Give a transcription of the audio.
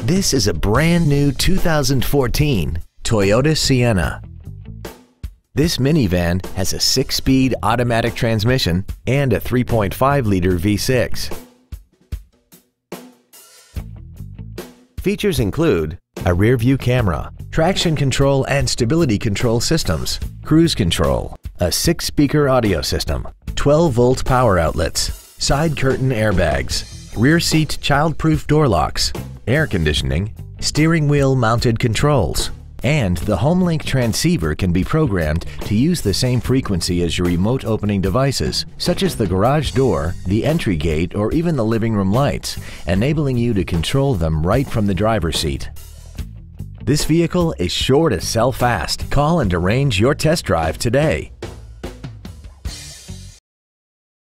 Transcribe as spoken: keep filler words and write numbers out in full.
This is a brand new two thousand fourteen Toyota Sienna. This minivan has a six-speed automatic transmission and a three point five liter V six. Features include a rear-view camera, traction control and stability control systems, cruise control, a six-speaker audio system, twelve volt power outlets, side curtain airbags, rear seat child-proof door locks, air conditioning, steering wheel mounted controls, and the HomeLink transceiver can be programmed to use the same frequency as your remote opening devices, such as the garage door, the entry gate, or even the living room lights, enabling you to control them right from the driver's seat. This vehicle is sure to sell fast. Call and arrange your test drive today.